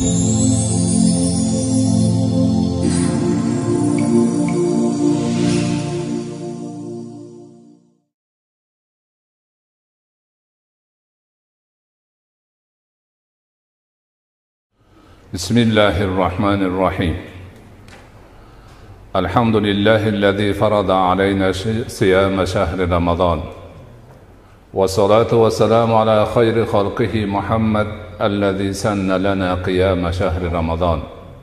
بسم الله الرحمن الرحيم الحمد لله الذي فرض علينا صيام شهر رمضان والصلاة والسلام على خير خلقه محمد الذي سن لنا قيام شهر رمضان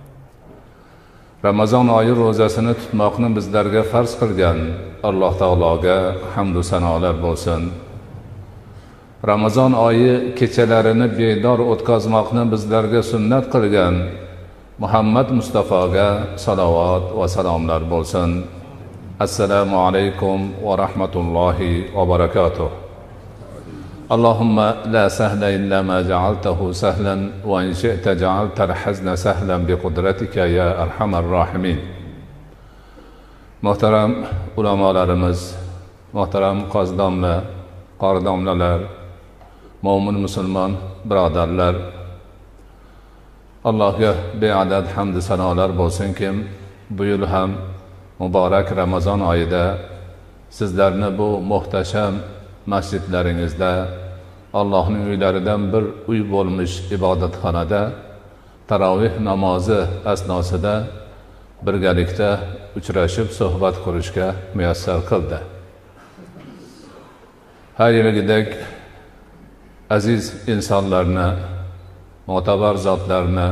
Ramazon oyi ro'zasini tutmoqni bizlarga farz qilgan Alloh taologa hamd va sanolar bo'lsin. Ramazon oyi kechalarini bedor o'tkazmoqni bizlarga sunnat qilgan Muhammad Mustafoga salovat va salomlar bo'lsin. Assalomu alaykum va rahmatullohi va barakatuh. Allahumma la sahla illa ma ja'altahu sahlan wa in shi'ta ja'alta al-hazna sahlan bi qudratika ya arhamar rahimin. Muhtaram ulamolarimiz, muhtaram qozidomlar, qoridomlalar, mo'min musulmon birodarlar, Allohga beadad hamd va sanolar bo'lsinki, bu yil ham muborak Ramazon oyida sizlarni bu muhtasham masjidlaringizda, Allohning uylaridan bir uy bo'lmish ibodatxonada tarovih namozi asnosida birgalikda uchrashib suhbat qurishga muyassar qildi. Har yilgidek aziz insonlarni, mo'tabar zotlarni,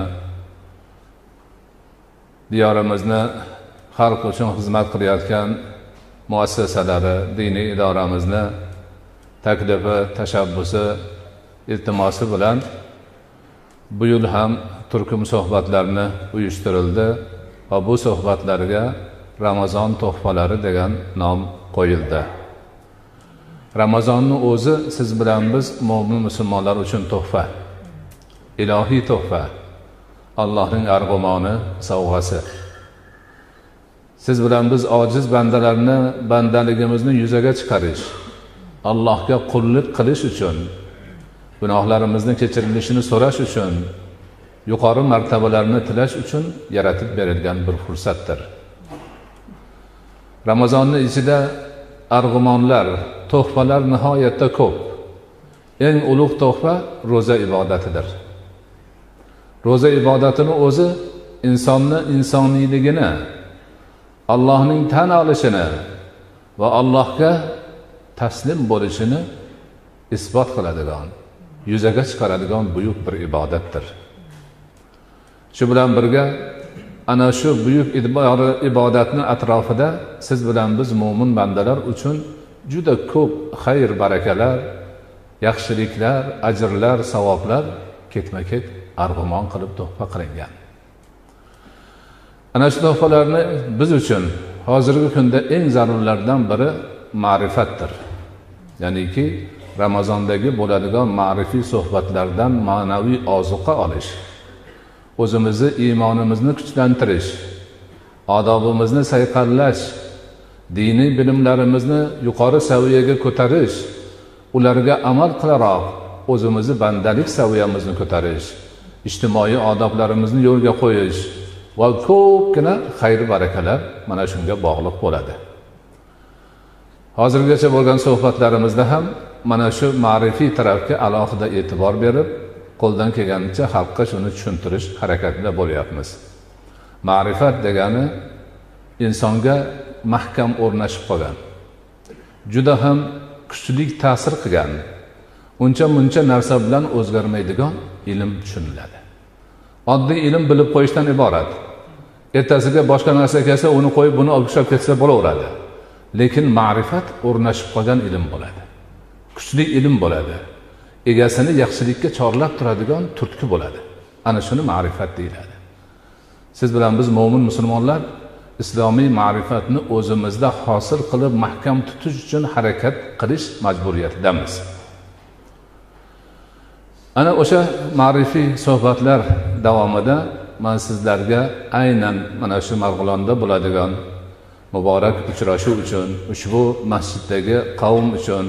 diyorimizni xalq uchun xizmat qilayotgan muassasalari, diniy idoramizni taklifi, tashabbusi, iltimosi bilan bu yil ham turkum suhbatlarni uyushtirildi va bu suhbatlarga Ramazon tuhfalari degan nom qo'yildi. Ramazonning o'zi siz bilan biz mo'min musulmonlar uchun tuhfa, ilohiy tuhfa, Allohning arg'umoni, sovg'asi. Siz bilan biz ojiz bandalarni bandaligimizni yuzaga chiqarish, Allohga qullik qilish uchun, gunohlarimizni kechirilishini so'rash uchun, yuqori martabalarni tilash uchun yaratib berilgan bir fursatdir. Ramazonning ichida arg'umonlar, tuhfalar nihoyatda ko'p. Eng ulug' tuhfa ro'za ibodatidir. Ro'za ibodatini o'zi insonni insoniyligini, Allohning tan olishini va Allohga taslim bo'lishini isbot qiladigan, yuzaga chiqaradigan buyuk bir ibodatdir. Shu bilan birga ana shu buyuk ibodatni atrofida siz bilan biz mo'min bandalar uchun juda ko'p xayr, barakalar, yaxshiliklar, ajrlar, savoblar ketma-ket arg'umon qilib tuhfa qilingan. Ana shu tuhfalarni biz uchun hozirgi kunda eng zarurlardan biri ma'rifatdir. Ya'niki Ramazondagi bo'ladigan ma'rifiy suhbatlardan ma'naviy ozuqa olish, o'zimizni iymonimizni kuchlantirish, odobimizni sayqallash, diniy bilimlarimizni yuqori saviyaga ko'tarish, ularga amal qilaroq o'zimizni bandalik saviyamizni ko'tarish, ijtimoiy odoblarimizni yo'lga qo'yish va ko'pgina xayr barakalar mana shunga bog'liq bo'ladi. Hozirgacha bo'lgan suhbatlarimizda ham mana shu ma'rifiy tarafga alohida e'tibor berib, qo'ldan kelganicha xalqqa shuni tushuntirish harakatida bo'lyapmiz. Ma'rifat degani insonga mahkam o'rnashib qolgan, juda ham kuchli ta'sir qilgan, uncha-muncha narsa bilan o'zgarmaydigan ilm tushuniladi. Oddiy ilm bilib qo'yishdan iborat. Ertasiga boshqa narsa kelsa, uni qo'yib buni olib ketsa bo'laveradi. Lekin ma'rifat o'rnashib qolgan ilm bo'ladi. Kuchli ilm bo'ladi. Egasini yaxshilikka chorlab turadigan turtki bo'ladi. Ana shuni ma'rifat deyiladi. Siz bilan biz mo'min musulmonlar islomiy ma'rifatni o'zimizda hosil qilib mahkam tutish uchun harakat qilish majburiyatidamiz. Ana o'sha ma'rifiy suhbatlar davomida men sizlarga aynan mana shu Marg'ilonda bo'ladigan muborak uchrashuv uchun, ushbu masjiddagi qavm uchun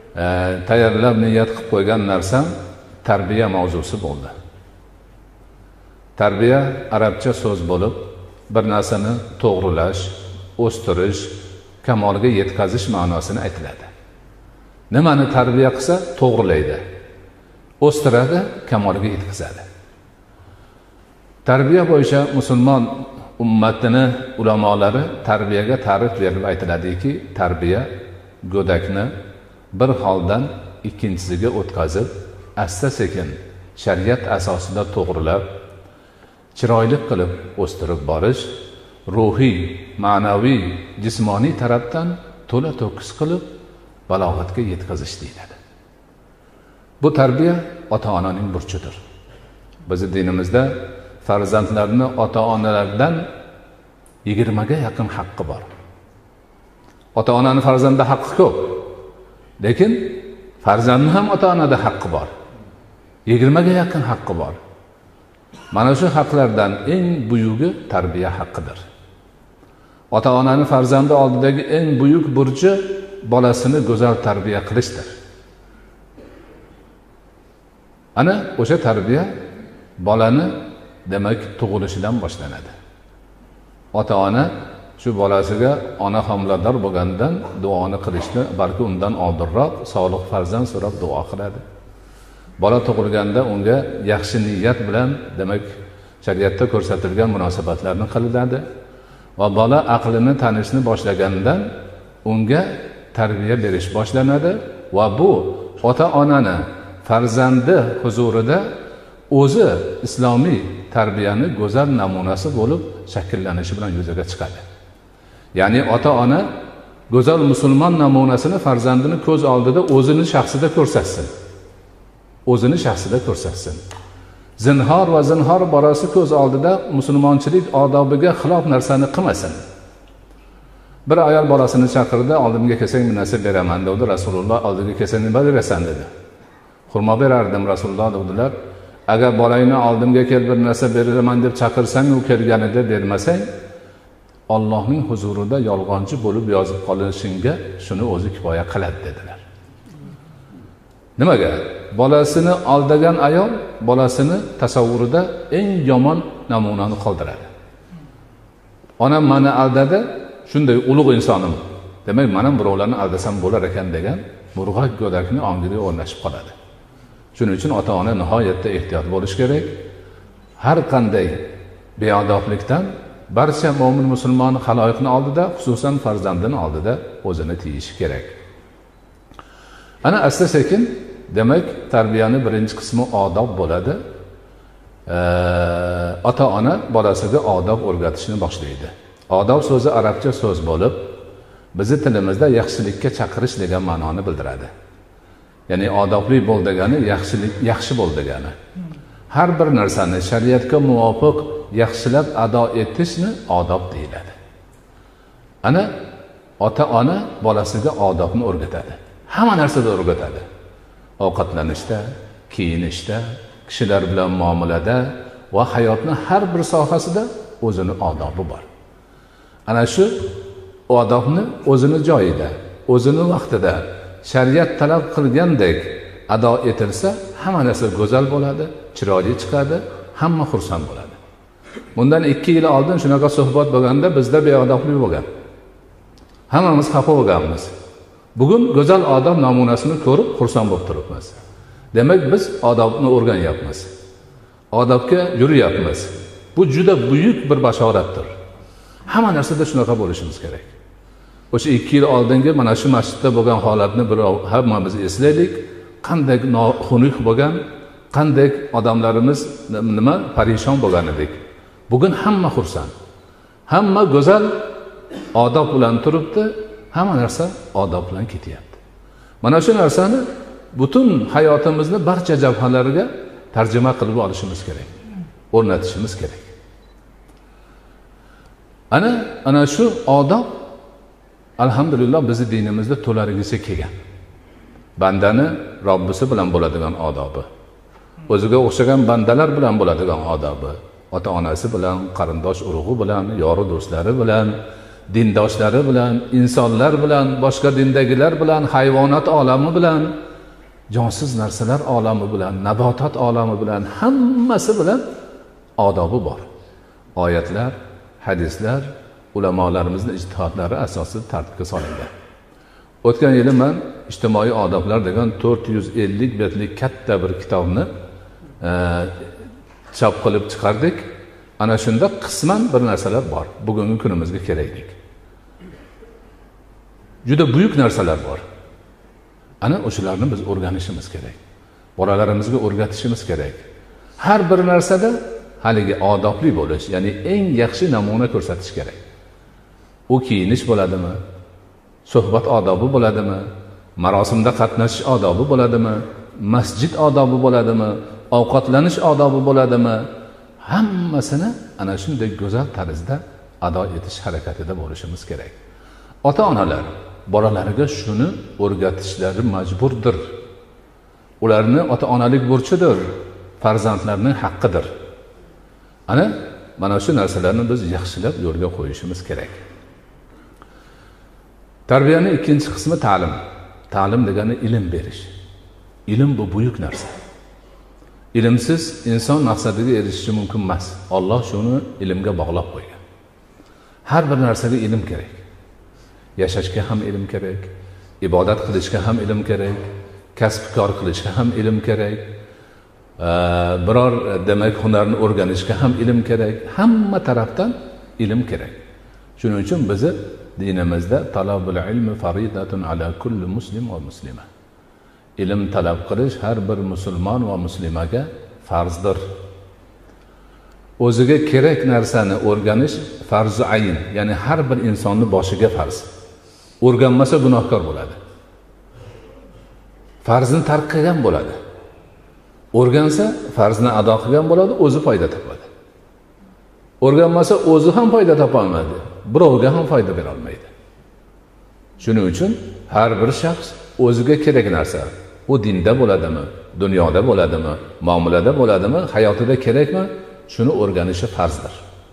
tayyorlab niyat qilib qo'ygan narsam tarbiya mavzusi bo'ldi. tarbiya arabcha so'z bo'lib, bir narsani to'g'rilash, o'stirish, kamolga yetkazish ma'nosini aytiladi. Nimani tarbiya qilsa to'g'rilaydi, o'stiradi, kamolga yetkazadi. Tarbiya bo'yicha musulmon ummatini ulamolari tarbiyaga ta'rif berib aytiladiki, tarbiya go'dakni bir holdan ikkinchisiga o'tkazib, asta-sekin shariat asosida to'g'rilab, chiroyli qilib o'stirib borish, ruhiy, ma'naviy, jismoniy tarafdan to'la to'kis qilib balog'atga yetkazish deyiladi. Bu tarbiya ota-onaning burchidir. Bizning dinimizda farzandlarni ota-onalardan 20 ga yaqin haqqi bor. Ota-onaning farzandda haqqi ko'p, lekin farzandning ham ota-onada haqqi bor. 20 ga yaqin haqqi bor. Mana shu haqlardan eng buyugi tarbiya haqqidir. Ota-onaning farzandi oldidagi eng buyuk burchi bolasini go'zal tarbiya qilishdir. Ana o'sha tarbiya bolani demak tug'ilishidan boshlanadi. Ota-ona shu bolasiga ona homilador bo'lgandan duoni qilishni, balki undan oldinroq sog'liq farzand so'rab duo qiladi. Bola tug'ilganda unga yaxshi niyat bilan demak shariatda ko'rsatilgan munosabatlarni qiladi va bola aqlini tanishni boshlagandan unga tarbiya berish boshlanadi va bu ota-onani farzandi huzurida o'zi islomiy tarbiyani go'zal namunasi bo'lib shakllanishi bilan yuzaga chiqadi. Ya'ni ota-ona go'zal musulmon namunasini farzandini ko'z oldida o'zini shaxsida ko'rsatsin. O'zini shaxsida ko'rsatsin. Zinhor va zinhor bolasi ko'z oldida musulmonchilik odobiga xilof narsani qilmasin. Bir ayol bolasini chaqirdi, oldimga kelsang bir narsa beraman dedi. Rasululloh oldiga kelsang nima berasan dedi. Xurmo berardim Rasululloh dedilar. Agar bolangni oldimga kel bir narsa beraman deb chaqirsang, u kelganida bermasang, Allohning huzurida yolg'onchi bo'lib yozib qolishingga shuni o'zi kifoya qiladi dedilar. Nimaga? Bolasini aldagan ayol bolasini tasavvurida eng yomon namunani qoldiradi. Onam meni aldadi, shunday ulug' insonim. Demak, men birovlarni aldasam bo'lar ekan degan murg'ak go'dakni ongiga o'rnashib qoladi. Shuning uchun ota-ona nihoyatda ehtiyot bo'lish kerak. Har qanday beodoblikdan barcha mo'min musulmon xaloyiqning oldida, xususan farzandini oldida o'zini tiyishi kerak. Ana asta-sekin demak tarbiyani birinchi qismi odob bo'ladi. Ota-ona bolasiga odob o'rgatishni boshlaydi. Odob so'zi arabcha so'z bo'lib, bizning tilimizda yaxshilikka chaqirish degan ma'noni bildiradi. Ya'ni odobli bo'l degani yaxshilik, yaxshi bo'l degani. Har bir narsani shariatga muvofiq yaxshilab ado etishni odob deyiladi. Ana ota-ona bolasiga odobni o'rgatadi. Hamma narsada o'rgatadi. Ovqatlanishda, kiyinishda, kishilar bilan muomalada va hayotning har bir sohasida o'zini odobi bor. Ana shu odobni o'zini joyida, o'zini vaqtida shariat talab qilgandek ado etilsa, hamma narsa go'zal bo'ladi, chiroyli chiqadi, hamma xursand bo'ladi. Bundan 2 yil oldin shunaqa suhbat bo'lganda bizda beodoblik bo'lgan. Hammamiz xafa bo'lganmiz. Bugun go'zal odob namunasini ko'rib xursand bo'lib turibmiz. Demak, biz odobni o'rganyapmiz. Odobga yuriyapmiz. Bu juda buyuk bir bashoratdir. Hamma narsada shunaqa bo'lishimiz kerak. O'sha 2 yil oldingi mana shu masjidda bo'lgan holatni hammamiz eslaylik. Qanday xunuk bo'lgan, qanday odamlarimiz nima parishon bo'lgan edik. Bugun hamma xursand. Hamma go'zal odob bilan turibdi, hamma narsa odob bilan ketyapti. Mana shu narsani butun hayotimizni barcha jabhalariga tarjima qilib olishimiz kerak. O'rnatishimiz kerak. Ana shu odob alhamdulillah bizning dinimizda to'larigisi kelgan. Bandani Robbisi bilan bo'ladigan odobi, o'ziga o'xshagan bandalar bilan bo'ladigan odobi, ota-onasi bilan, qarindosh urug'i bilan, yori do'stlari bilan, dindoshlari bilan, insonlar bilan, boshqa dindagilar bilan, hayvonot olami bilan, jonsiz narsalar olami bilan, nabotat olami bilan, hammasi bilan odobi bor. Oyatlar, hadislar, ulamolarimizni ijtihodlari asosida tartibga solingan. O'tgan yili men ijtimoiy odoblar degan 450 betlik katta bir kitobni chop qilib chiqardik. Ana shunda qisman bir narsalar bor. Bugungi kunimizga kerakli. Juda buyuk narsalar bor. Ana o'shalarni biz o'rganishimiz kerak. Bolalarimizga o'rgatishimiz kerak. Har bir narsada haligi odobli bo'lish, ya'ni eng yaxshi namuna ko'rsatish kerak. U kiyinish bo'ladimi? Suhbat odobi bo'ladimi? Marosimda qatnashish odobi bo'ladimi? Masjid odobi bo'ladimi? Ovqatlanish odobi bo'ladimi? Hammasini ana shunday go'zal tarzda ado etish harakatida bo'lishimiz kerak. Ota-onalar bolalariga shuni o'rgatishlari majburdir. Ularni ota-onalik burchidir. Farzandlarning haqqidir. Mana shu narsalarni biz yaxshilab yo'lga qo'yishimiz kerak. Tarbiyaning ikkinchi qismi ta'lim. Ta'lim degani ilm berish. Ilm bu buyuk narsa. Ilmsiz inson maqsadiga erishishi mumkin emas. Alloh shuni ilmga bog'lab qo'ygan. Har bir narsaga ilm kerak. Yashashga ham ilm kerak, ibodat qilishga ham ilm kerak, kasb-kor qilishga ham ilm kerak, biror demak hunarni o'rganishga ham ilm kerak. Hamma tarafdan ilm kerak. Shuning uchun bizni dinimizda talabul ilmi faridatun ala kulli muslim va muslima. Ilm talab qilish har bir musulmon va muslimaga farzdir. O'ziga kerak narsani o'rganish farzi ayn, ya'ni har bir insonning boshiga farz. O'rganmasa gunohkor bo'ladi. Farzni tark qilgan bo'ladi. O'rgansa farzni ado qilgan bo'ladi, o'zi foyda topadi. O'rganmasa o'zi ham foyda topolmaydi, birovga ham foyda bera olmaydi. Shuning uchun har bir shaxs o'ziga kerak narsa, u dinda bo'ladimi, dunyoda bo'ladimi, muomalada bo'ladimi, hayotida kerakmi, shuni o'rganishi farzdir.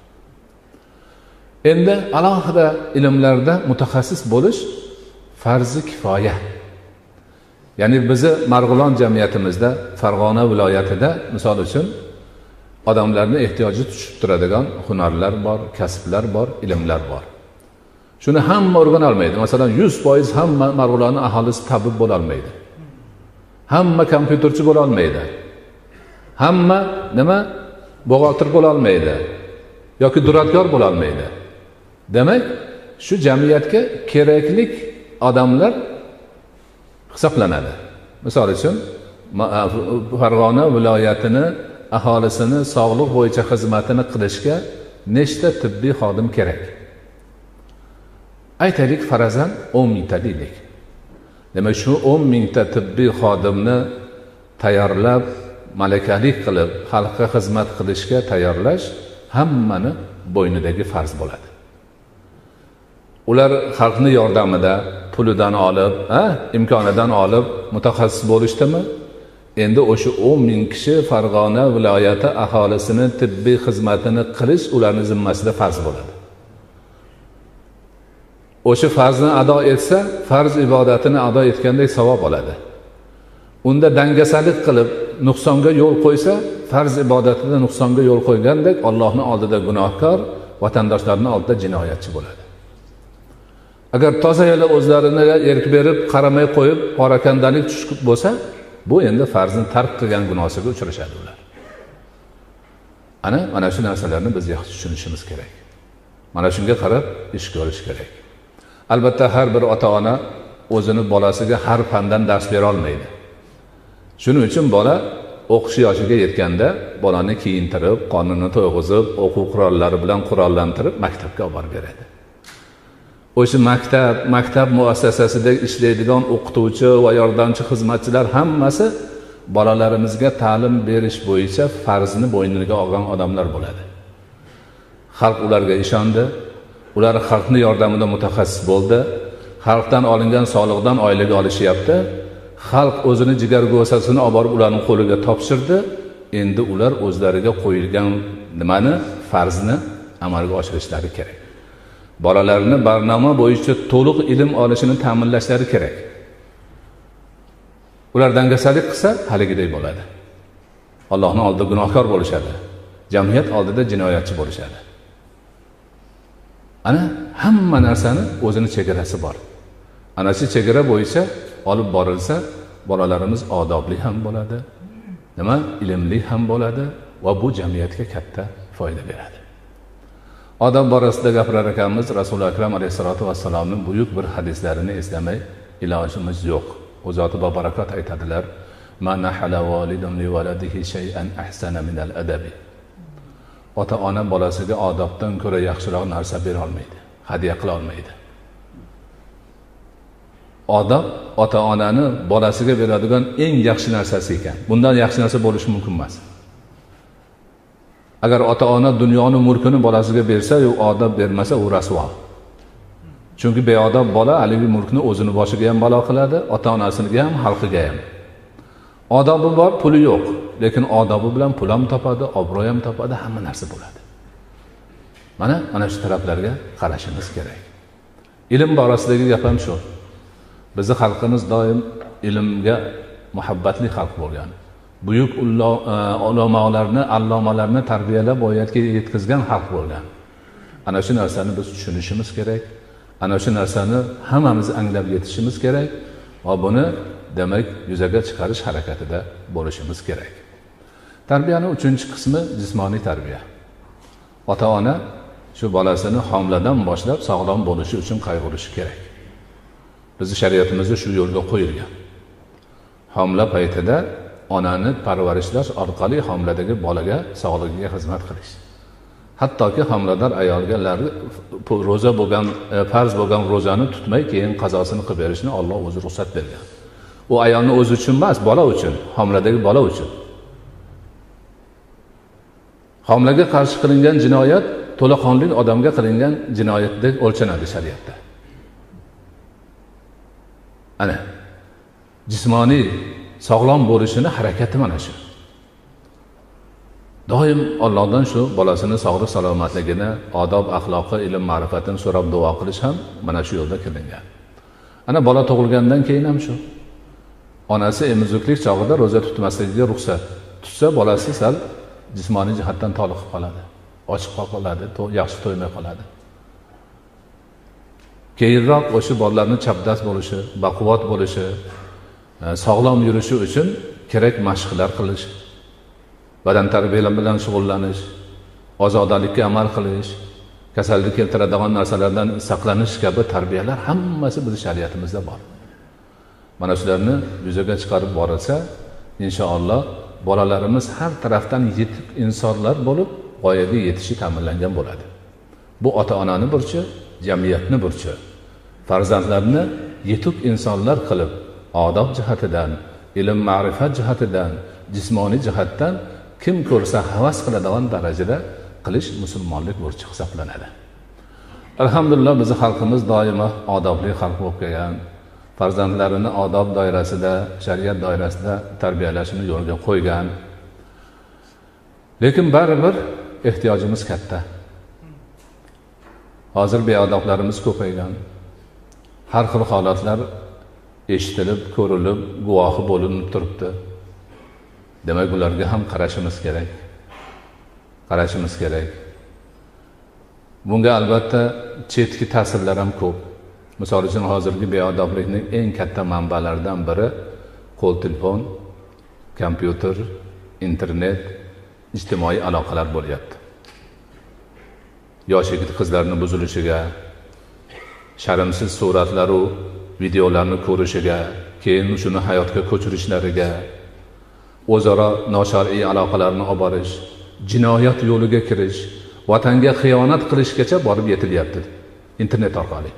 Endi alohida ilmlarda mutaxassis bo'lish farzi kifoya. Ya'ni bizi Marg'ilon jamiyatimizda, Farg'ona viloyatida misol uchun odamlarning ehtiyoji tushib turadigan hunarlar bor, kasblar bor, ilmlar bor. Shuni hamma o'rgana olmaydi. Masalan, 100% hamma Marg'ilonning aholisi tabib bo'la olmaydi. Hamma kompyuterchi bo'la olmaydi. Hamma buxgalter bo'la olmaydi yoki duradgor bo'la olmaydi. Demak, shu jamiyatga kerakli odamlar hisoblanadi. Misol uchun, Farg'ona viloyatini aholisini sog'liq bo'yicha xizmatini qilishga nechta tibbiy xodim kerak? Aytaylik, farazan 10 mingta deylik. Demak, shu 10 mingta tibbiy xodimni tayyorlab, malakali qilib, xalqqa xizmat qilishga tayyorlash hammani bo'ynidagi farz bo'ladi. Ular xalqning yordamida, pulidan olib, imkonidan olib mutaxassis bo'lishdimi? Endi o'sha 10 ming kishi Farg'ona viloyati aholisini tibbiy xizmatini qilish ularning zimmasida farz bo'ladi. O'sha farzni ado etsa, farz ibodatini ado etgandek savob oladi. Unda dangasalik qilib nuqsonga yo'l qo'ysa, farz ibodatida nuqsonga yo'l qo'ygandek Allohning oldida gunohkor, vatandoshlarning oldida jinoyatchi bo'ladi. Agar toza yana o'zlarini erk berib, qaramay qo'yib, parakandalik tushib bo'lsa, bu endi farzni tark qilgan gunohiga uchrashadi ular. Mana shu narsalarni biz yaxshi tushunishimiz kerak. Mana shunga qarab ish ko'rish kerak. Albatta har bir ota-ona o'zini bolasiga har fandan dars bera olmaydi. Shuning uchun bola o'qish yoshiga yetganda bolani kiyintirib, qonini to'yg'izib, o'quv qurollari bilan qurollantirib maktabga olib borib beradi. O'sha maktab muassasasida ishlaydigan o'qituvchi va yordamchi xizmatchilar hammasi bolalarimizga ta'lim berish bo'yicha farzni bo'yniga olgan odamlar bo'ladi. Xalq ularga ishondi, ular xalqning yordamida mutaxassis bo'ldi. Xalqdan olingan soliqdan oylik olishyapti. Xalq o'zini jigar go'sasini olib borib ularning qo'liga topshirdi. Endi ular o'zlariga qo'yilgan farzni amalga oshirishlari kerak. Bolalarni barnoma bo'yicha to'liq ilm olishini ta'minlashlari kerak. Ular dangasalik qilsa, haligidek bo'ladi. Allohning oldida gunohkor bo'lishadi. jamiyat oldida jinoyatchi bo'lishadi. Ana hamma narsani o'zini chegarasi bor. Ana shu chegara bo'yicha olib borilsa, bolalarimiz odobli ham bo'ladi, ilmli ham bo'ladi va bu jamiyatga katta foyda beradi. Odob borasida gapirar ekanmiz, Rasul akram alayhisolatu vassalomning buyuk bir hadislarini eslamay ilojimiz yo'q. O zoti va barakat aytadilar: "Man nahala walidun li waladihi shay'an ahsana min al-adabi." Ota-ona bolasiga odobdan ko'ra yaxshiroq narsa bera olmaydi, hadya qila olmaydi. Odob ota-onani bolasiga beradigan eng yaxshi narsasi ekan. Bundan yaxshi narsa bo'lishi mumkin emas. Agar ota-ona dunyoning mulkini bolasiga bersa, u odob bermasa, u rasvo. Chunki beodob bola haligi mulkni o'zini boshiga ham balo qiladi, ota-onasiga ham, xalqiga ham. Odobi bor, puli yo'q, lekin odobi bilan pul ham topadi, obro' ham topadi, hamma narsa bo'ladi. Mana shu taraflarga qarashimiz kerak. Ilm borasidagi gap ham shu. Bizning xalqimiz doim ilmga muhabbatli xalq bo'lgan. Buyuk ulamolarni, allomalarni tarbiyalab voyatga yetkazgan xalq bo'lgan. Ana shu narsani biz tushunishimiz kerak. Ana shu narsani hammamiz anglab yetishimiz kerak va buni demak yuzaga chiqarish harakatida bo'lishimiz kerak. Tarbiyaning 3-qismi jismoniy tarbiya. Ota-ona shu bolasini homiladan boshlab sog'lom bo'lishi uchun qayg'urishi kerak. Bizning shariatimizda shu yo'lga qo'yilgan. Homila paytida onani parvarishlash orqali homiladagi bolaga sog'ligiga xizmat qilish. Hattoki homilador ayolga roza bo'lgan, farz bo'lgan rozani tutmay keyin qazosini qilib berishni Alloh o'zi ruxsat bergan. U ayolni o'zi uchun emas, bola uchun, homiladagi bola uchun. Homilaga qarshi qilingan jinoyat to'laqonli odamga qilingan jinoyatdek o'lchanadi shariatda. Ana jismoniy sog'lom bo'lishini harakati mana shu. Doim Allohdan shu bolasini sog'lik salomatligini, odob, axloqi, ilm, ma'rifatini so'rab duo qilish ham mana shu yo'lda qilingan. Ana bola tug'ilgandan keyin ham shu. Onasi emizuklik chog'ida roza tutmasligiga ruxsat. Tutsa bolasi sal jismoniy jihatdan toliqib qoladi, ochiq qoladi, yaxshi to'ymay qoladi. Keyinroq o'sha bolalarning chapdast bo'lishi, baquvvat bo'lishi, sog'lom yurishi uchun kerak mashqlar qilish, badan tarbiyalari bilan shug'ullanish, ozodalikka amal qilish, kasallik keltiradigan narsalardan saqlanish kabi tarbiyalar hammasi bizning shariatimizda bor. Mana shularni yuzaga chiqarib borilsa, inshaalloh bolalarimiz har tarafdan yetuk insonlar bo'lib, g'oyaga yetishi ta'minlangan bo'ladi. Bu ota-onaning burchi, jamiyatning burchi. Farzandlarni yetuk insonlar qilib, odob jihatidan, ilm, ma'rifat jihatidan, jismoniy jihatdan kim ko'rsa havas qiladigan darajada qilish musulmonlik burchi hisoblanadi. Alhamdulillah bizning xalqimiz doimo odobli xalq bo'lib kelgan. Farzandlarini odob doirasida, shariat doirasida tarbiyalashni yo'lga qo'ygan. Lekin baribir ehtiyojimiz katta. Hozir beodoblarimiz ko'paygan. Har xil holatlar eshitilib, ko'rilib, guvohi bo'linib turibdi. Demak, ularga ham qarashimiz kerak. Qarashimiz kerak. Bunga albatta chetki ta'sirlar ham ko'p. Misol uchun hozirgi beodoblikning eng katta manbalaridan biri qo'l telefon, kompyuter, internet, ijtimoiy aloqalar bo'lyapti. Yosh yigit qizlarning buzilishiga, sharmsiz suratlar va videolarni ko'rishiga, keyin shuni hayotga ko'chirishlariga, o'zaro noshar'iy aloqalarni olib borish, jinoyat yo'liga kirish, vatanga xiyonat qilishgacha borib yetilyapti internet orqali.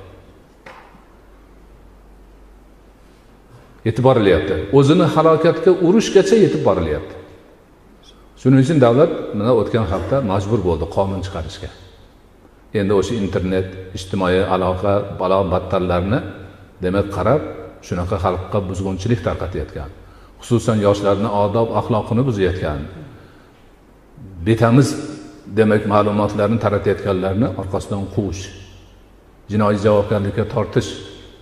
Yetib borilyapti. O'zini halokatga urishgacha yetib borilyapti. Shuning uchun davlat mana o'tgan hafta majbur bo'ldi qonun chiqarishga. Endi o'sha internet, ijtimoiy aloqa, balo-battarlarni demak qarab, shunaqa xalqqa buzg'unchilik tarqatayotgan. Xususan yoshlarning odob, axloqini buzayotgan. Betamiz demak ma'lumotlarni taratayotganlarni orqasidan quvish, jinoiy javobgarlikka tortish.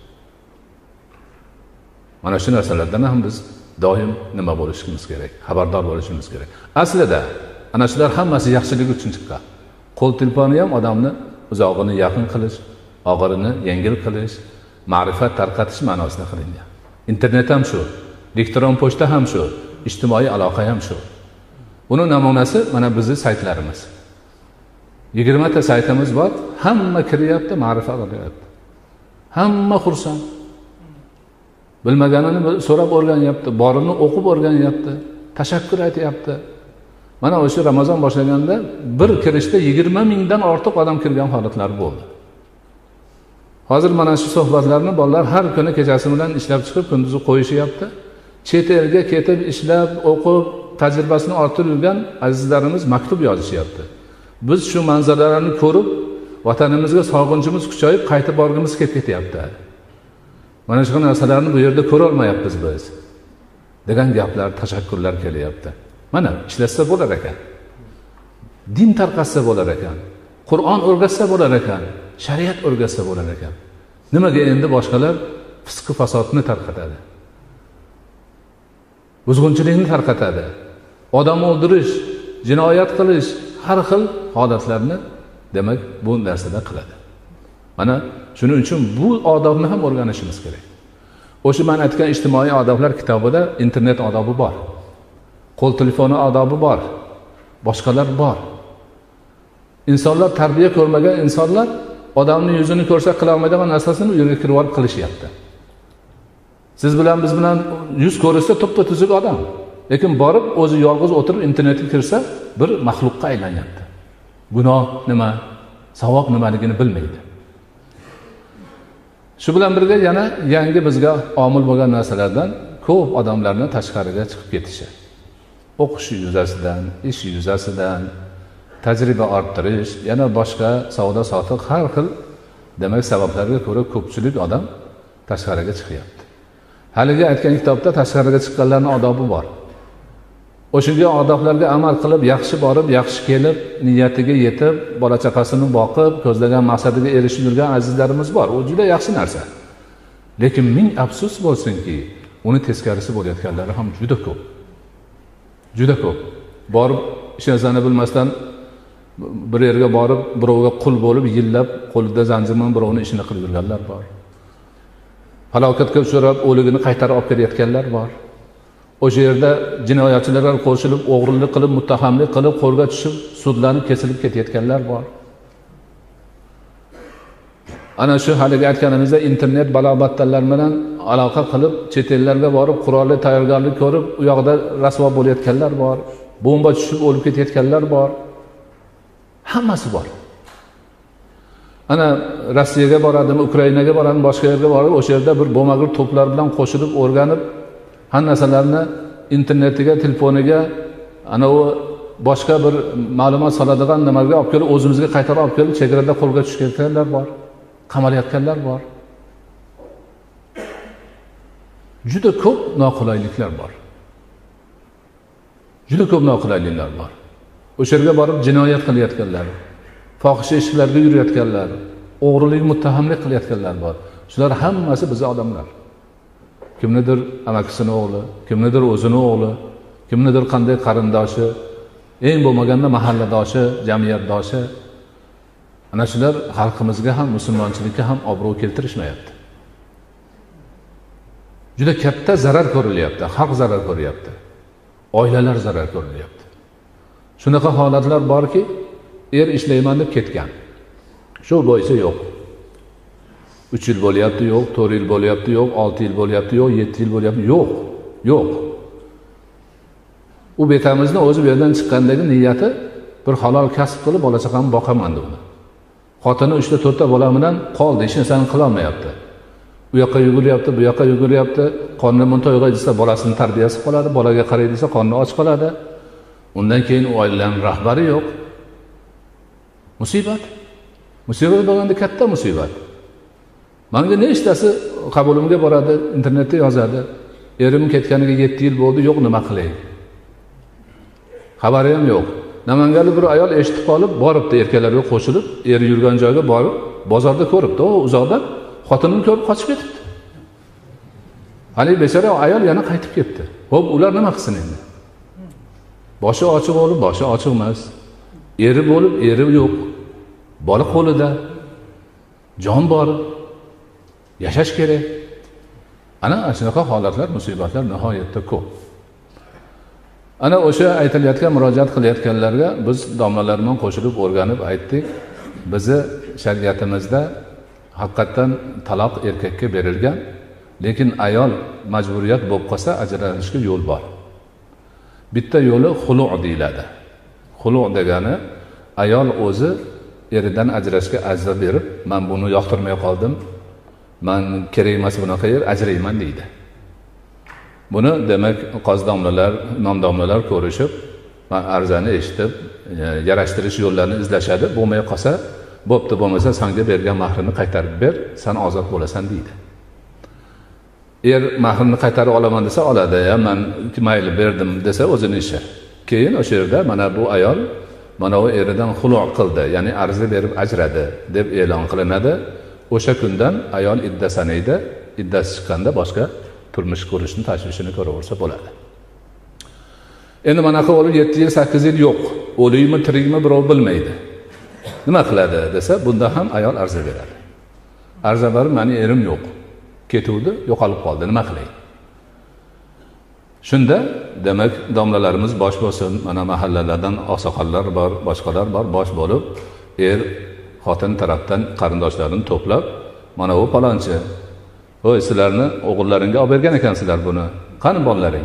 Mana shu narsalardan ham biz doim nima bo'lishimiz kerak, xabardor bo'lishimiz kerak. Aslida ana shular hammasi yaxshilik uchun chiqqan. Qo'l telefoni ham odamni uzog'ini yaqin qilish, og'irini yengil qilish, ma'rifat tarqatish ma'nosida qilingan. Internet ham shu, elektron pochta ham shu, ijtimoiy aloqa ham shu. Buni namunasi mana bizning saytlarimiz. 20 ta saytimiz bor, hamma kiryapti, ma'rifat olyapti. Hamma xursand. Bilmaganini so'rab o'rganyapti, borini o'qib o'rganyapti, tashakkur aytyapti. Mana o'sha Ramazon boshlaganda bir kirishda 20 mingdan ortiq odam kirgan holatlar bo'ldi. Hozir mana shu suhbatlarni bolalar har kuni kechasi bilan ishlab chiqib, kunduzi qo'yishyapti. Chet elga ketib ishlab, o'qib, tajribasini orttirib yurgan azizlarimiz maktub yozishyapti. Biz shu manzaralarni ko'rib, vatanimizga sog'inchimiz kuchayib, qaytib borgimiz kelib ketyapti. Mana shu narsalarni bu yerda ko'ra olmayapmiz biz degan gaplar, tashakkurlar kelyapti. Mana ishlatsa bo'lar ekan. Din tarqatsa bo'lar ekan. Qur'on o'rgatsa bo'lar ekan. Shariat o'rgatsa bo'lar ekan. Nimaga endi boshqalar fisq fasodni tarqatadi? Buzg'unchilikni tarqatadi. Odam o'ldirish, jinoyat qilish, har xil holatlarni demak bu narsada qiladi. Mana shuning uchun bu odobni ham o'rganishimiz kerak. O'sha men aytgan ijtimoiy odoblar kitobida internet odobi bor. Qo'l telefoni odobi bor. Boshqalar bor. İnsanlar tarbiya ko'rmagan insonlar odamning yuzini ko'rsa qila olmaydigan narsasini u yerga kirib olib qilishyapti. Siz bilan biz bilan yuz ko'rishsa to'ppa-tuzuk odam, lekin borib o'zi yolg'iz o'tirib internetga kirsa bir maxluqqa aylanyapti. Gunoh nima, savob nimaligini bilmaydi. Shu bilan birga yana yangi bizga omil bo'lgan narsalardan ko'p odamlarni tashqariga chiqib ketishi. O'qish yuzasidan, ish yuzasidan, tajriba orttirish, yana boshqa savdo sotiq har xil demak sabablarga ko'ra ko'pchilik odam tashqariga chiqyapti. Haligi aytgan kitobda tashqariga chiqqanlarning odobi bor. O'shunga odoblarga amal qilib, yaxshi borib, yaxshi kelib, niyatiga yetib, bola chaqasini boqib, ko'zlagan maqsadiga erishib yurgan azizlarimiz bor. U juda yaxshi narsa. Lekin ming afsus bo'lsinki, uni teskarisi bo'layotganlari ham juda ko'p. Juda ko'p. Borib, hech narsani bilmasdan bir yerga borib, birovga qul bo'lib, yillab, qo'lida zanjir bilan birovning ishini qilib yurganlar bor. Halokatga uchrab, o'ligini qaytarib olib kelayotganlar bor. O'sha yerda jinoyatchilar qo'shilib, o'g'rilik qilib, muttahamlik qilib, qo'lga tushib, sudlanib, kesilib ketayotganlar bor. Ana shu haligi aytganimizda internet balobattallar bilan aloqa qilib, chet ellarga borib, qurolli tayyorgarlik ko'rib, u yoqda rasvo bo'layotganlar bor. Bomba tushib o'lib ketayotganlar bor. Hammasi bor. Ana Rossiyaga boradimi, Ukrainaga boradimi, boshqa yerga borib, o'sha yerda bir bo'mag'ir to'plar bilan qo'shilib, o'rganib, har narsalarni internetiga, telefoniga, ana u boshqa bir ma'lumot soladigan nimaga olib kelib, o'zimizga qaytarib olib kelib, chegarada qo'lga tushganlar bor, qamalayotganlar bor. Juda ko'p noqulayliklar bor. Juda ko'p noqulayliklar bor. O'sha yerga borib jinoyat qilayotganlar, fohisha ishlarga yurayotganlar, o'g'rilik, muttahamlik qilayotganlar bor. Shular hammasi biz odamlar. Kimnidir amakisining o'g'li, kimnidir o'zining o'g'li, kimnidir qanday qarindoshi, eng bo'lmaganda mahalladoshi, jamiyatdoshi. Ana shular xalqimizga ham, musulmonchilikka ham obro' keltirishmayapti. Juda katta zarar ko'rilyapti, xalq zarar ko'ryapti. Oilalar zarar ko'rilyapti. Shunaqa holatlar borki, ishlayman deb ketgan. Shu bo'yicha yo'q. 3 yil bo'lyapti, yo'q, 4 yil bo'lyapti, yo'q, 6 yil bo'lyapti, yo'q, 7 yil bo'lyapti, yo'q, yo'q. U betamizni o'zi bu yerdan chiqqandagi niyati bir halol kasb qilib bola chaqamni boqaman dedi. Xotini 3 ta 4 ta bola bilan qoldi, hech narsani qila olmayapti. U yoqqa yuguryapti, bu yoqqa yuguryapti. Qorni muntoyga desa bolasini tarbiyasi qoladi, bolaga qaray desa qorni och qoladi. Undan keyin oilaning rahbari yo'q. Musibat. Musibat bo'lganda katta musibat. Menga nechtasi qabulimga boradi, internetda yozadi. Erim ketganiga 7 yil bo'ldi, yo'q nima qilay? Xabari ham yo'q. Namanganda bir ayol eshitib qolib, boribdi erkaklarga qo'shilib, eri yurgan joyga borib, bozorda ko'ribdi, u uzoqdan xotinini ko'rib qochib ketibdi. Hali bechora ayol yana qaytib ketdi. Xo'p, ular nima qilsin endi? Boshi ochiq bo'lib, boshi ochiq emas. Eri bo'lib, eri yo'q. Bola qo'lida. Jon bor. Yashash kerak. Ana shunaqa holatlar, musibatlar nihoyatda ko'p. Ana o'sha aytilayotgan, murojaat qilayotganlarga biz domlalar bilan qo'shilib o'rganib aytdik. Bizi shariatimizda haqiqatan taloq erkakka berilgan, lekin ayol majburiyat bo'lib qolsa ajralishga yo'l bor. Bitta yo'li xulu' deyiladi. Xulu' degani ayol o'zi eridan ajrashga azza berib, men buni yoqtirmay qoldim, men kerak emas bunaqa yer, ajrayman deydi. Buni demak qozi domlalar, imom domlalar ko'rishib, men arzani eshitib, yarashtirish yo'llarini izlashadi. Bo'lmay qolsa, bo'pti, bo'lmasa senga bergan mahrini qaytarib ber, sen ozod bo'lasan deydi. Er mahrini qaytarib olaman desa oladi, ya men mayli berdim desa o'zini ishi. Keyin o'sha yerda mana bu ayol mana u eridan xulu' qildi, ya'ni arzi berib ajradi deb e'lon qilinadi. O'sha kundan ayol idda sanaydi, iddasi chiqqanda boshqa turmush qurishni tashvishini ko'raversa bo'ladi. Endi manaqa o'lib 7 yil, 8 yil yo'q. O'likmi, tirikmi birov bilmaydi. Nima qiladi desa, bunda ham ayol arza beradi. Arza berib, meni erim yo'q. Ketuvdi, yo'qolib qoldi, nima qilay? Shunda demak domlalarimiz bosh bo'lsin, mana mahallalardan oqsoqollar bor, boshqalar bor, bosh bo'lib, er xotin tarafdan qarindoshlarini to'plab, mana bu palonchi, "Voy, sizlarni o'g'illaringga olib bergan ekansizlar buni. Qani bolalaring?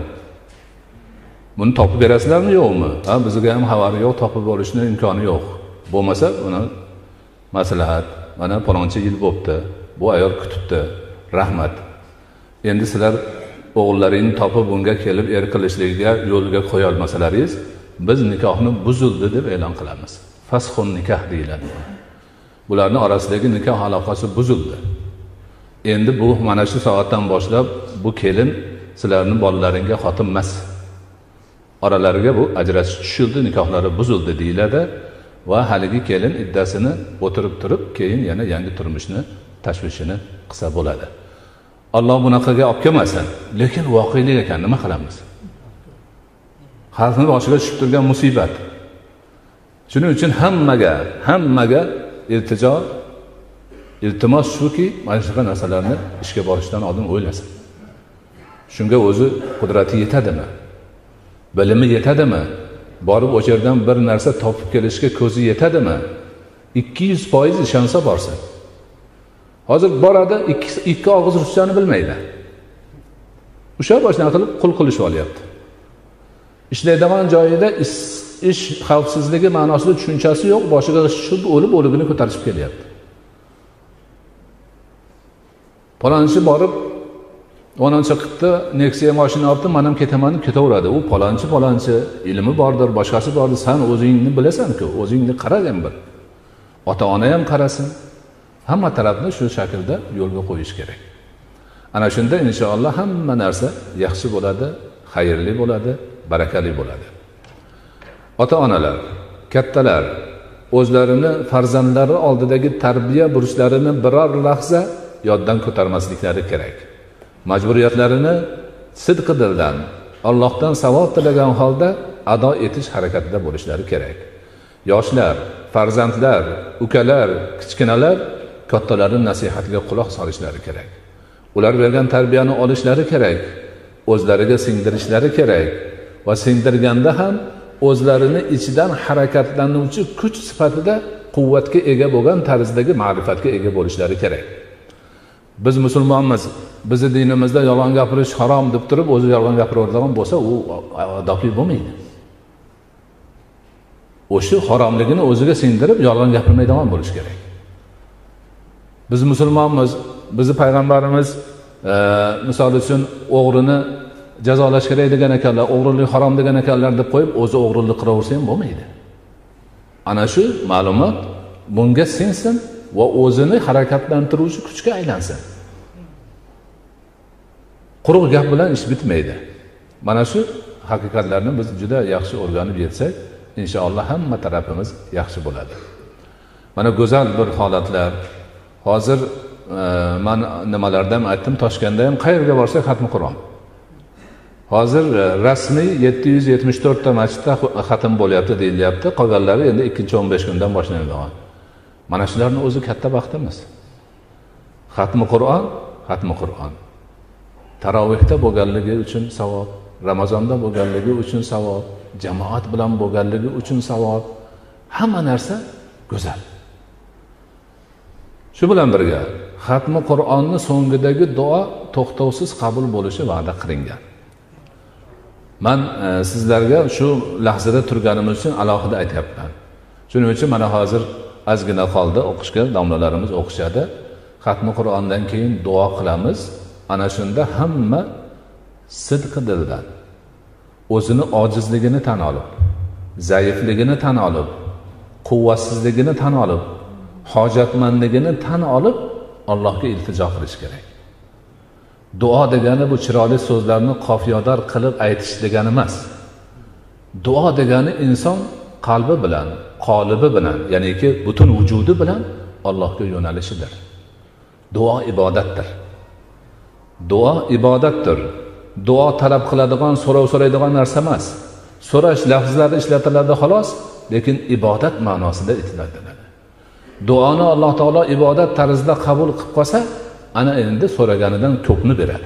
Buni topib berasizlarmi, yo'qmi? Ha, bizga ham xabari yo'q, topib olishni imkoni yo'q. Bo'lmasa, buni maslahat, mana palonchi yil bo'pti. Bu ayol kutibdi. Rahmat. Endi sizlar o'g'illaringni topib bunga kelib er qilishligiga yo'lga qo'ya olmasalaringiz, biz nikohni buzildi deb e'lon qilamiz. Fasxun nikoh deyiladi. Bularning orasidagi nikoh aloqasi buzildi. Endi bu mana shu soatdan boshlab bu kelin sizlarning bolalaringga xotin emas. Oralariga bu ajratish tushildi, nikohlari buzildi deyiladi va haligi kelin iddasini o'tirib turib, keyin yana yangi turmushni tashvishini qilsa bo'ladi. Alloh bunaqaga olib kelmasin, lekin voqelik ekan, nima qilamiz? Xalqning boshiga tushib turgan musibat. Shuning uchun hammaga iltimos shuki, mana shunaqa narsalarni ishga borishdan oldin o'ylasin. Shunga o'zi qudrati yetadimi? Bilimi yetadimi? Borib o'sha yerdan bir narsa topib kelishga ko'zi yetadimi? 200% ishonsa borsin. Hozir boradi, ikki og'iz ruschani bilmaydi. O'sha boshdan qilib qul qilishib olyapti. Ishlaydigan joyida ish xavfsizligi ma'nosida tushunchasi yo'q, boshiga tushib o'ligini ko'tarib kelyapti. Palonchi borib, onancha qilibdi, Nexia mashina olibdi, men ham ketaman deb ketaveradi. U palonchi, ilmi bordir, boshqasi bordir, sen o'zingni bilasan-ku, o'zingni qaragan bir. Ota-ona ham qarasin. Hamma tarafni shu shaklda yo'lga qo'yish kerak. Ana shunda inshaalloh hamma narsa yaxshi bo'ladi, xayrli bo'ladi, barakali bo'ladi. Ota-onalar, kattalar o'zlarini farzandlari oldidagi tarbiya burchlarini biror lahza yoddan ko'tarmasliklari kerak. Majburiyatlarini sidqi dildan, Allohdan savob tilagan holda ado etish harakatida bo'lishlari kerak. Yoshlar, farzandlar, ukalar, kichkinalar kattalarning nasihatiga quloq solishlari kerak. Ular bergan tarbiyani olishlari kerak, o'zlariga singdirishlari kerak va singdirganda ham o'zlarini ichidan harakatlanuvchi kuch sifatida quvvatga ega bo'lgan tarzdagi ma'rifatga ega bo'lishlari kerak. Biz musulmonmiz, bizi dinimizda yolg'on gapirish harom deb turib, o'zi yolg'on gapiradigan bo'lsa, u odobli bo'lmaydi. O'sha haromligini o'ziga singdirib yolg'on gapirmaydigan bo'lish kerak. Biz musulmonmiz, bizi payg'ambarimiz misol uchun o'g'rini jazolash kerak degan ekanlar, o'g'rilik harom degan ekanlar deb qo'yib, o'zi o'g'rilik qilaversa ham bo'lmaydi. Ana shu ma'lumot bunga singsin va o'zini harakatlantiruvchi kuchga aylansin. Quruq gap bilan ish bitmaydi. Mana shu haqiqatlarni biz juda yaxshi o'rganib yetsak, inshaalloh hamma tarafimiz yaxshi bo'ladi. Mana go'zal bir holatlar. Hozir men nimalardan aytdim, Toshkentda ham qayerga borsak xatmi Qur'on. Hozir rasmiy 774 ta masjidda xatm bo'lyapti deyilyapti. Qolganlari endi 2-15 kundan boshlanadi. Mana shularning o'zi katta baxtimiz. Xatmi Qur'on. Tarovihda bo'lganligi uchun savob, Ramazonda bo'lganligi uchun savob, jamoat bilan bo'lganligi uchun savob. Hamma narsa go'zal. Shu bilan birga xatmi Qur'onni so'ngidagi duo to'xtovsiz qabul bo'lishi va'da qilingan. Men sizlarga shu lahzada turganimiz uchun alohida aytyapman. Shuning uchun mana hozir ozgina qoldi o'qishga, domlalarimiz o'qishadi. Xatmi Qur'ondan keyin duo qilamiz. Ana shunda hamma sidq dildan o'zini ojizligini tan olib, zaifligini tan olib, quvvatsizligini tan olib, hojatmandligini tan olib Allohga iltijo qilish kerak. Duo degani bu chiroyli so'zlarni qofiyador qilib aytish degani emas. Duo degani inson qalbi bilan, qolibi bilan, ya'niki butun vujudi bilan Allohga yo'nalishidir. Duo ibodatdir. Duo ibodatdir. Duo talab qiladigan, so'raydigan narsa emas. So'rash lafzlari ishlatiladi xolos, lekin ibodat ma'nosida aytiladi. Duoni Alloh taolo ibodat tarzida qabul qilib qolsa, ana endi so'raganidan ko'pni beradi.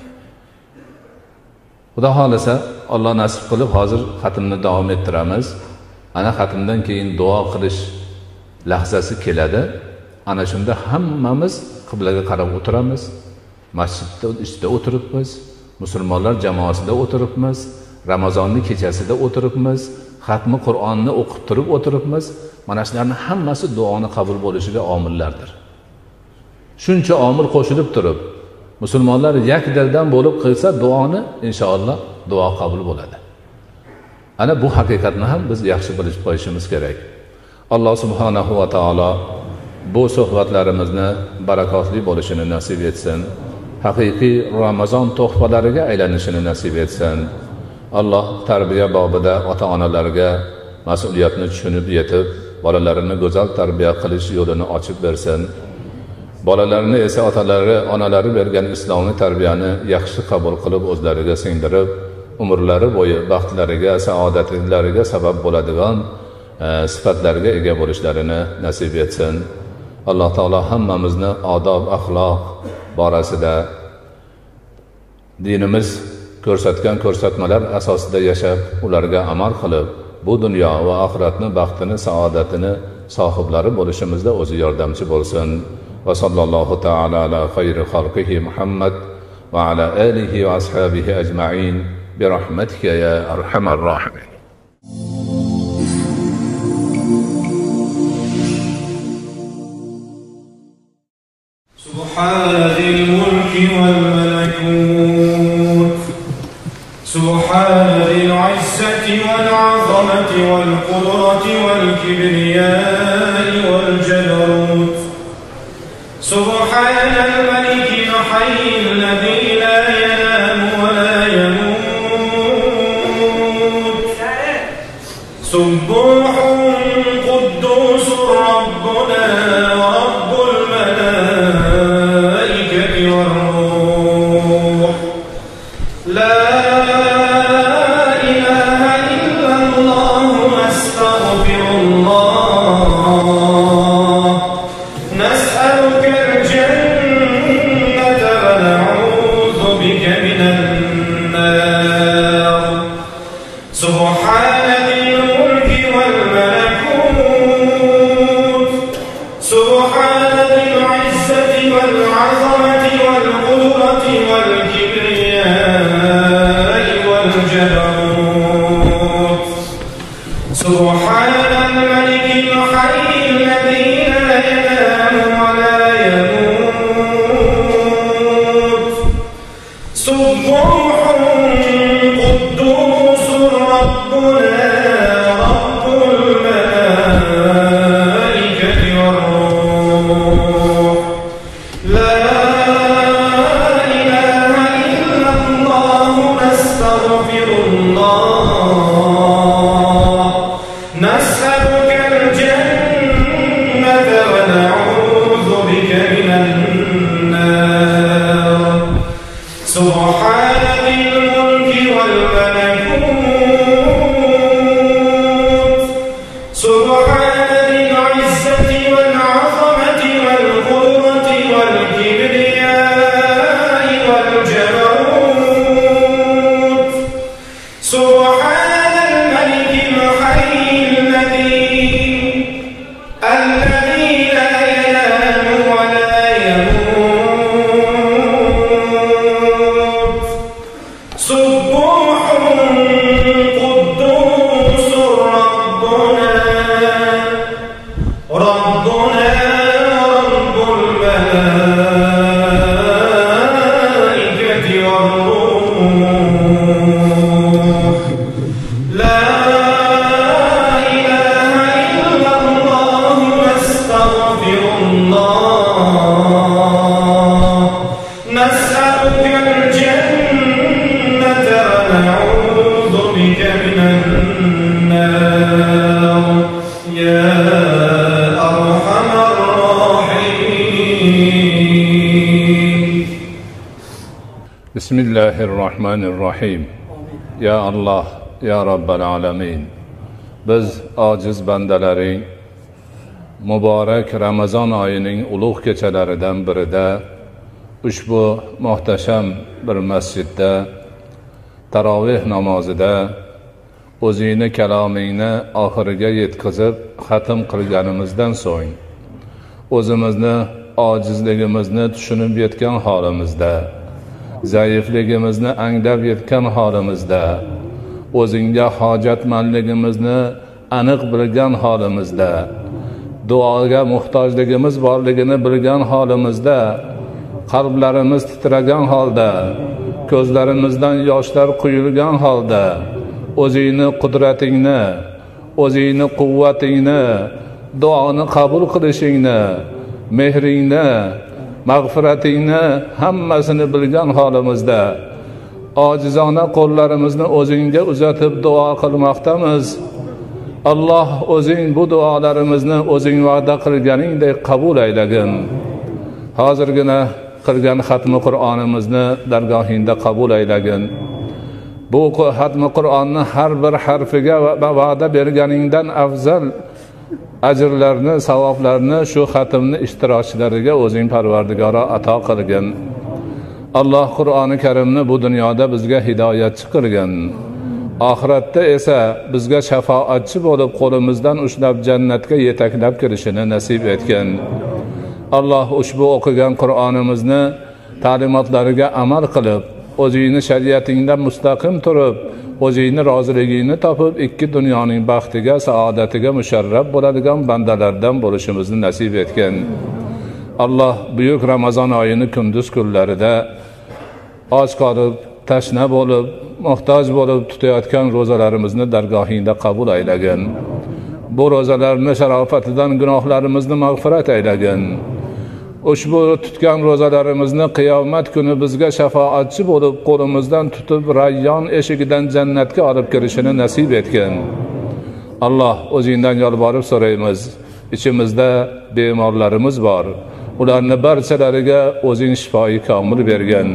Xudo xolasa, Alloh nasib qilib hozir xatmni davom ettiramiz. Ana xatmdan keyin duo qilish lahzasi keladi. Ana shunda hammamiz qiblaga qarab o'tiramiz. Masjidda ichida o'tiribmiz. Musulmonlar jamoasida o'tiribmiz. Ramazonning kechasida o'tiribmiz. Xatmi Qur'onni o'qib turib o'tiribmiz. Mana shularning hammasi duoni qabul bo'lishiga omillardir. Shuncha omil qo'shilib turib, musulmonlar yakdildan bo'lib qilsa duoni inshaalloh duo qabul bo'ladi. Ana bu haqiqatni ham biz yaxshi bilib qo'yishimiz kerak. Alloh subhanahu va taolo bu suhbatlarimizni barakotli bo'lishini nasib etsin. Haqiqiy Ramazon tuhfalariga aylanishini nasib etsin. Alloh tarbiya bobida ota-onalarga mas'uliyatni tushunib yetib, bolalarini go'zal tarbiya qilish yo'lini ochib bersin. Bolalarni esa onalari bergan islomiy tarbiyani yaxshi qabul qilib o'zlariga singdirib, umrlari bo'yi baxtlariga, saodatlariga sabab bo'ladigan sifatlarga ega bo'lishlarini nasib etsin. Alloh taolo hammamizni odob, axloq borasida dinimiz ko'rsatgan ko'rsatmalar asosida yashab, ularga amal qilib, bu dunyo va oxiratni baxtini, saodatini sohiblari bo'lishimizda o'zi yordamchi bo'lsin. Va sallallohu ta'ala ala xayri xalqihi Muhammad va ala alihi va ashabihi ajma'in bi rahmatika ya arhamar rahimin. Subhana zil mulki wal malakut. Subhana zil izzati wal azamati wal qudrati wal kibriyai wal jabarut. سبحان الملك الحي الذي لا ينام ولا يموت. سبوح قدوس ربنا ورب الملائكة والروح. لا إله إلا الله نستغفر الله. نسألك الجنة ونعوذ بك من النار. سبحان ذي الملك والملكوت. سبحان ذي العزة والعظمة والقدرة والكبرياء والجبروت. سبحان الملك الحي الذي لا ينام ولا يموت. سبوح قدوس ربنا رب الملائكة والروح. لا إله إلا الله نستغفر الله. نسألك الجنة ونعوذ Bismillahirrahmanirrahim. Ya Allah, ya Rabbal alamin. Biz ojiz bandalaring muborak Ramazon oyining ulug' kechalaridan birida ushbu muhtasham bir masjidda taroveh namozida o'zingni kalomingni oxiriga yetkazib xatm qilganimizdan so'ng o'zimizni ojizligimizni tushunib yetgan holimizda, zaifligimizni anglab yetgan holimizda, o'zingga hojatmandligimizni aniq bilgan holimizda, duoga muhtojligimiz borligini bilgan holimizda, qalblarimiz titragan holda, ko'zlarimizdan yoshlar quyilgan holda o'zingni qudratingni, o'zingni quvvatingni, duoni qabul qilishingni, mehringni, mag'firatingni hammasini bilgan holimizda ojizona qo'llarimizni o'zingga uzatib duo qilmoqdamiz. Alloh o'zing bu duolarimizni o'zing va'da qilganingdek qabul aylagin. Hozirgina qilgan xatmi Qur'onimizni dargohingda qabul aylagin. Bu xatmi Qur'onni har bir harfiga va'da berganingdan afzal ajrlarni, savoblarni shu xatmni ishtirokchilariga o'zing Parvardigoro ato qilgin. Alloh Qur'oni Karimni bu dunyoda bizga hidoyatchi qilgin. Oxiratda esa bizga shafoatchi bo'lib qo'limizdan ushlab jannatga yetaklab kirishini nasib etgin. Alloh ushbu o'qigan Qur'onimizni ta'limotlariga amal qilib, o'zingni shariatingda mustaqim turib, o'zingni roziligingni topib, ikki dunyoning baxtiga, saodatiga musharraf bo'ladigan bandalardan bo'lishimizni nasib etgin. Alloh buyuk Ramazon oyini kunduz kunlarida och qolib, tashna bo'lib, muhtoj bo'lib tutayotgan ro'zalarimizni dargohingda qabul aylagin. Bu ro'zalarni sharofatidan gunohlarimizni mag'firat aylagin. Ushbu tutgan ro'zalarimizni qiyomat kuni bizga shafoatchi bo'lib qo'limizdan tutib Rayyon eshigidan jannatga olib kirishini nasib etgin. Alloh, o'zingdan yolborib so'raymiz. Ichimizda bemorlarimiz bor. Ularni barchalariga o'zing shifoi komil bergin.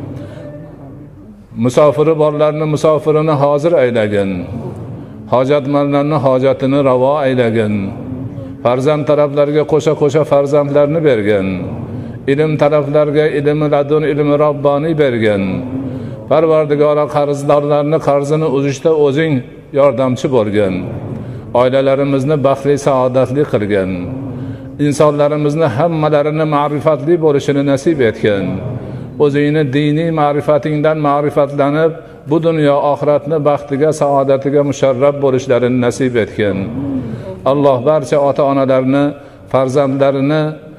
Musofiri borlarni musofirini hozir aylagin. Hojatmandlarni hojatini ravo aylagin. Farzand taraflarga qo'sha-qo'sha farzandlarni bergin. Ilm taraflarga ilmi ladun, ilmi robboniy bergin. Parvardigoro qarzdorlarni qarzini uzishda o'zing yordamchi bo'lgin. Oilalarimizni baxtli, saodatli qilgin. insonlarimizni hammalarini ma'rifatli bo'lishini nasib etgin. O'zingni diniy ma'rifatingdan ma'rifatlanib, bu dunyo oxiratni baxtiga, saodatiga musharraf bo'lishlarini nasib etgin. Alloh barcha ota-onalarni, farzandlarini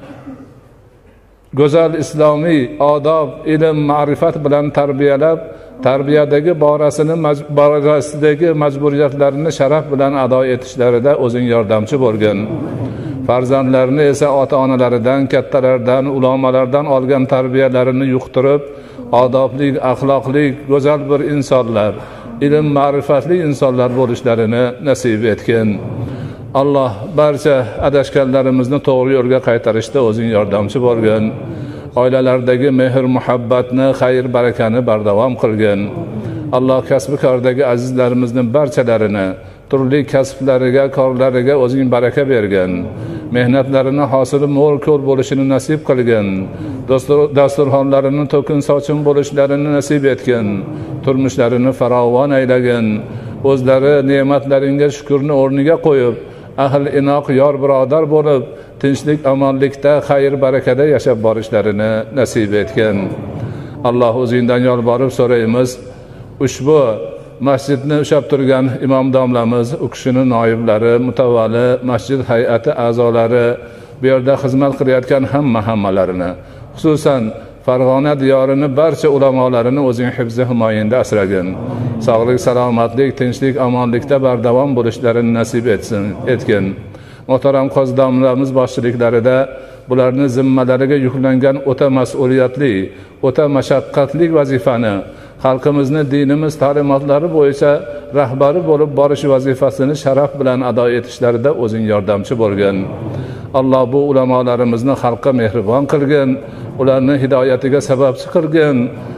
go'zal islomiy odob, ilm, ma'rifat bilan tarbiyalab, tarbiyadagi borasidagi majburiyatlarini sharaf bilan ado etishlarida o'zing yordamchi bo'lgin. Farzandlarini esa ota-onalaridan, kattalardan, ulamolardan olgan tarbiyalarini yuqtirib, odobli, axloqli, go'zal bir insonlar, ilm, ma'rifatli insonlar bo'lishlarini nasib etgin. Alloh barcha adashganlarimizni to'g'ri yo'lga qaytarishda o'zing yordamchi bo'lgin. Oilalardagi mehr, muhabbatni, xayr, barakani bardavom qilgin. Alloh kasbi kordagi azizlarimizni barchalarini turli kasblariga, korlariga o'zing baraka bergin. Mehnatlarini hosili mo'l ko'l bo'lishini nasib qilgin. Dasturxonlarini to'kin sochin bo'lishlarini nasib etgin. Turmushlarini farovon aylagin. O'zlari ne'matlaringga shukrni o'rniga qo'yib, ahl inoq yor birodar bo'lib, tinchlik, omonlikda, xayr, barakada yashab borishlarini nasib etgin. Alloh o'zingdan yolborib so'raymiz. Ushbu masjidni ushlab turgan imom domlamiz, u kishining noiblari, mutavalli, masjid hay'ati a'zolari, bu yerda xizmat qilayotgan hammalarini, xususan Farg'ona diyorini barcha ulamolarini o'zing hifzi himoyangda asragin. Sog'lik, salomatlik, tinchlik, omonlikda bardavom bo'lishlarini nasib etgin. Muhtaram qozi domlamiz boshchiliklarida bularni zimmalariga yuklangan o'ta mas'uliyatli, o'ta mashaqqatli vazifani xalqimizni dinimiz ta'limotlari bo'yicha rahbari bo'lib borish vazifasini sharaf bilan ado etishlarida o'zing yordamchi bo'lgin. Alloh bu ulamolarimizni xalqqa mehribon qilgin, ularni hidoyatiga sababchi qilgin.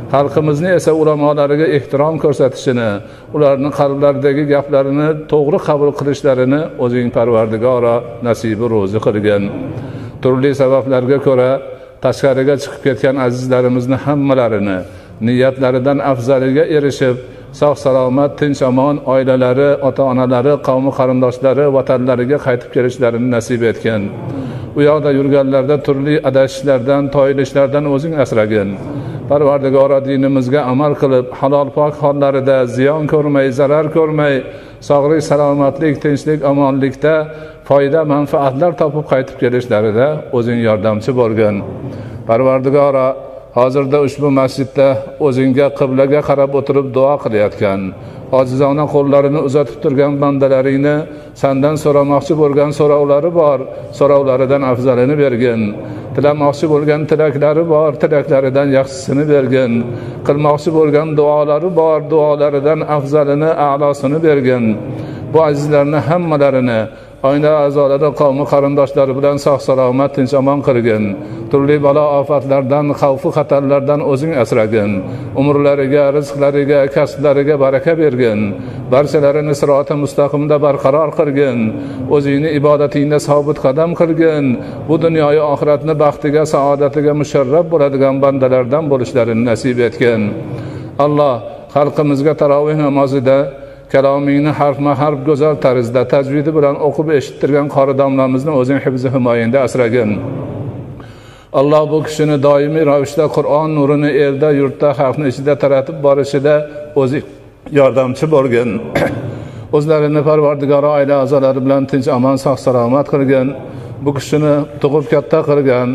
xalqimizni esa ulamolariga ehtirom ko'rsatishini, ularning qalblaridagi gaplarini to'g'ri qabul qilishlarini o'zing Parvardigoro nasibi ro'zi qilgin. Turli sabablarga ko'ra tashqariga chiqib ketgan azizlarimizni hammalarini niyatlaridan afzaliga erishib, sog' salomat, tinch amon oilalari, ota-onalari, qavmi qarindoshlari vatanlariga qaytib kelishlarini nasib etgin. U yoqda yurganlarda turli adashishlardan, toyilishlardan o'zing asragin. Parvardigoro dinimizga amal qilib, halol pok hollarida ziyon ko'rmay, zarar ko'rmay, sog'lik, salomatlik, tinchlik, omonlikda foyda, manfaatlar topib qaytib kelishlarida o'zing yordamchi bo'lgin. Parvardigoro, hozirda ushbu masjidda o'zingga qiblaga qarab o'tirib duo qilayotgan, ojizona qo'llarini uzatib turgan bandalaringni sendan so'ramoqchi bo'lgan so'rovlari bor, so'rovlaridan afzalini bergin. Tilamoqchi bo'lgan tilaklari bor, tilaklaridan yaxshisini bergin. Qilmoqchi bo'lgan duolari bor, duolaridan afzalini, a'losini bergin. Bu azizlarni hammalarini oila a'zolari, qavmi qarindoshlari bilan sog' salomat, tinch amon qilgin. Turli balo ofatlardan, xavfu xatarlardan o'zing asragin. Umrlariga, rizqlariga, kasblariga baraka bergin. Barchalarini siroti mustaqimda barqaror qilgin. O'zingni ibodatingda sobit qadam qilgin. Bu dunyoyu oxiratni baxtiga, saodatiga musharraf bo'ladigan bandalardan bo'lishlarini nasib etgin. Alloh, xalqimizga tarovih namozida kalomingni harfma-harf go'zal tarzda tajvidi bilan o'qib eshittirgan qori domlamizni o'zing hifzi himoyingda asragin. Alloh bu kishini doimiy ravishda Qur'on nurini elda, yurtda, xalqni ichida taratib borishida o'zi yordamchi bo'lgin. O'zlarini Parvardigoro oila a'zolari bilan tinch amon, sog' salomat qilgin. Bu kishini tug'ib katta qilgan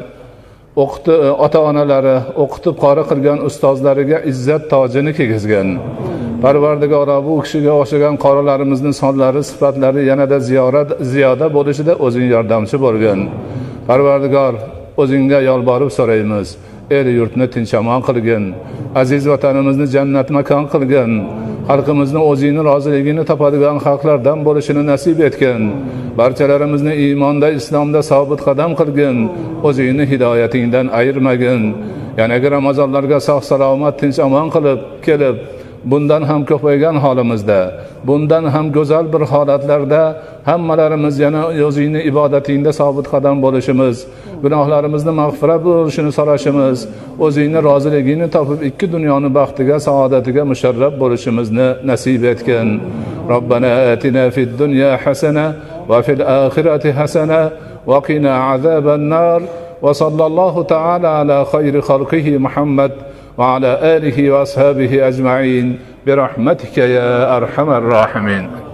ota-onalari, o'qitib qori qilgan ustozlariga izzat tojini kiygizgin. Parvardigoro, bu kishiga o'xshagan qorilarimizni sonlari, sifatlari yanada ziyoda bo'lishida o'zing yordamchi bo'lgin. Parvardigor, o'zingga yolborib so'raymiz. El yurtni tinch amon qilgin. Aziz vatanimizni jannat makon qilgin. Xalqimizni o'zingning roziligini topadigan xalqlardan bo'lishini nasib etgin. Barchalarimizni iymonda, islomda sobit qadam qilgin. O'zingning hidoyatingdan ayirmagin. Yanagi Ramazonlarga sog' salomat, tinch amon qilib kelib, bundan ham ko'paygan holimizda, bundan ham go'zal bir holatlarda hammalarimiz yana o'zingning ibodatingda sobit qadam bo'lishimiz, gunohlarimizni mag'firat bo'lishini so'rashimiz, o'zingning roziligini topib ikki dunyoni baxtiga, saodatiga musharraf bo'lishimizni nasib etgin. Robbana atina fid dunya hasana va fil oxirati hasana va qina azaban nar va sallallohu ta'ala ala khayri xalqihi Muhammad وعلى آله وأصحابه أجمعين برحمتك يا أرحم الراحمين.